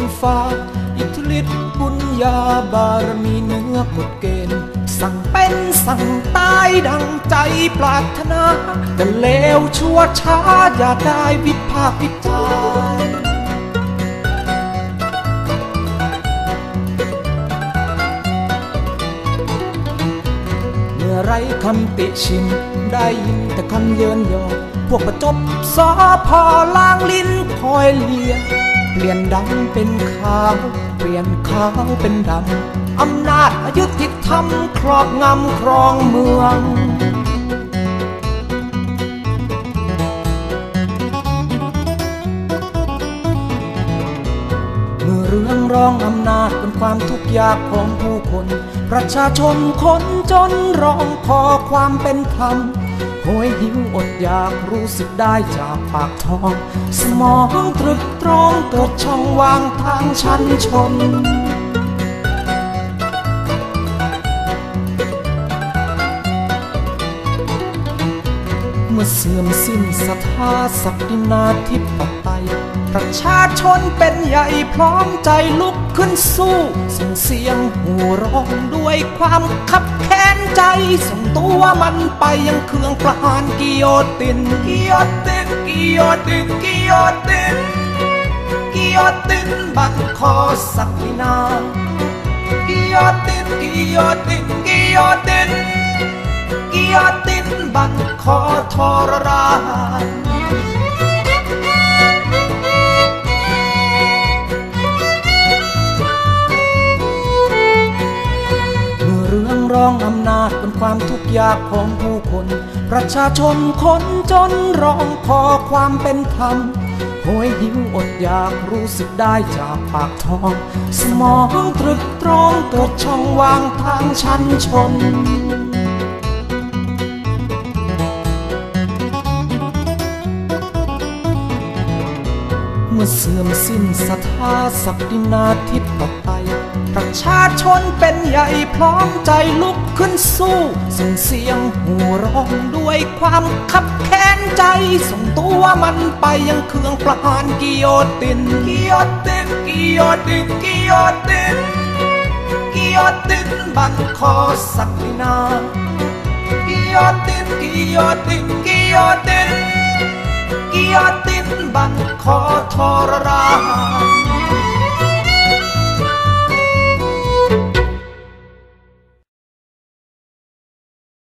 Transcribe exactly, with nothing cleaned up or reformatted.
ฟ้าอิทธิฤทธิ์บุญญาบารมีเหนือกฎเกณฑ์สั่งเป็นสั่งตายดังใจปรารถนาแต่เลวชั่วช้าอย่าได้วิพากษ์วิจารณ์เมื่อไรคำติชินได้ยินแต่คำเยินยอพวกประจบสอพอล้างลิ้นคอยเลียเปลี่ยนดำเป็นขาวเปลี่ยนขาวเป็นดำอำนาจอยุติธรรมครอบงำครองเมืองเมื่อเรื่องร้องอำนาจเป็นความทุกข์ยากของผู้คนประชาชนคนจนร้องขอความเป็นธรรมโหยหิวอดอยากรู้สึกได้จากปากท้องสมองตรึกตรองเกิดช่องว่างทางชั้นชนเมื่อเสื่อมสิ้นศรัทธาศักดินาธิปไตยประชาชนเป็นใหญ่พร้อมใจลุกขึ้นสู้ส่งเสียงหูร้องด้วยความคับแค้นใจส่งตัวมันไปยังเครื่องประหารกิโยตินกิโยตินกิโยตินกิโยตินกิโยตินบังคอศักดินากิโยตินกิโยตินกิโยตินกิโยตินบังคอทรราชร้องอำนาจเป็นความทุกข์ยากของผู้คนประชาชนคนจนร้องขอความเป็นธรรมโหยหิวอดอยากรู้สึกได้จากปากท้องสมองตรึกตรองเกิดช่องว่างทางชั้นชนเมื่อเสื่อมสิ้นศรัทธาศักดินาธิปไตยประชาชนเป็นใหญ่พร้อมใจลุกขึ้นสู้ส่งเสียงหูร้องด้วยความคับแค้นใจส่งตัวมันไปยังเครื่องประหารกิโยตินกิโยตินกิโยตินกิโยตินกิโยตินบังคอศักดินากิโยตินกิโยตินกิโยตินกิโยตินบังคอทรราช